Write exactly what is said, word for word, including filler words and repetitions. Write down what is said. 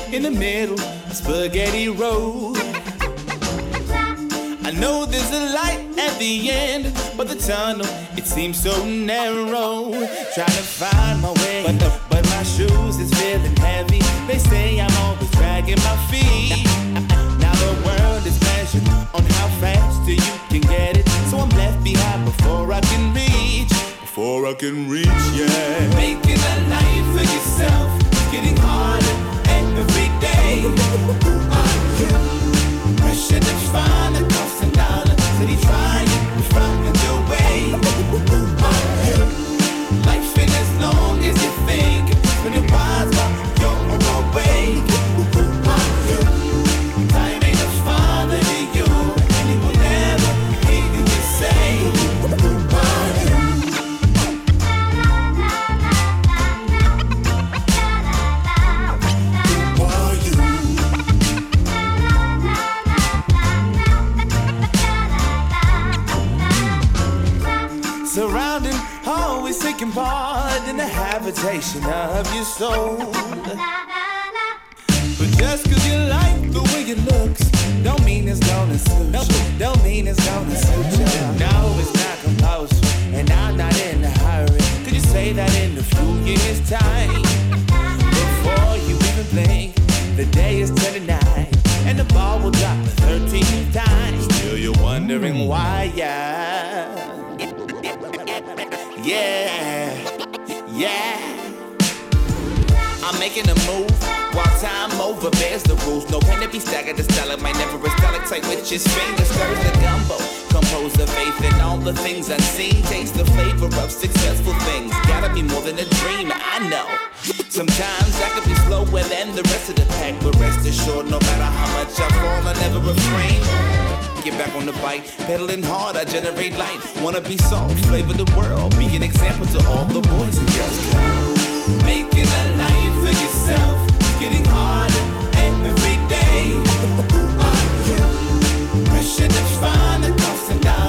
in the middle of Spaghetti Road. I know there's a light at the end, but the tunnel, it seems so narrow. Trying to find my way, but, the, but my shoes is feeling heavy. They say I'm always dragging my feet. Now the world is measured on how fast you can get it. So I'm left behind before I can reach, before I can reach, yeah. Making a life for yourself is getting harder every day. Who are you? Pressure to find a constant dollar. City trying to find your way. Who are you? Life ain't as long as you think. When you're wise about your own way. Who are you? Time ain't a father to you, and he will never hear you say. Who are you? Who are you? Surrounding, always taking part in the habitation of your soul. But just cause you like the way it looks, don't mean it's gonna suit you. Don't mean it's gonna suit you. No, it's not compulsory, and I'm not in a hurry. Could you say that in a few years' time? Before you even blink, the day is twenty-nine, and the ball will drop the thirteenth time. Still you're wondering why, yeah. Yeah, yeah. I'm making a move while time over bears the rules. No pen to be staggered, the stalagmite never a stalactite with his fingers. Stirs the gumbo, compose the faith in all the things unseen. Taste the flavor of successful things. Gotta be more than a dream, I know. Sometimes I could be slower than the rest of the pack, but rest assured, no matter how much I fall, I never refrain. Get back on the bike, pedaling hard, I generate light. Wanna be soft, flavor the world, be an example to all the boys and girls. Making a life for yourself, getting harder every day. Who are you? Pressure to find a constant dollar.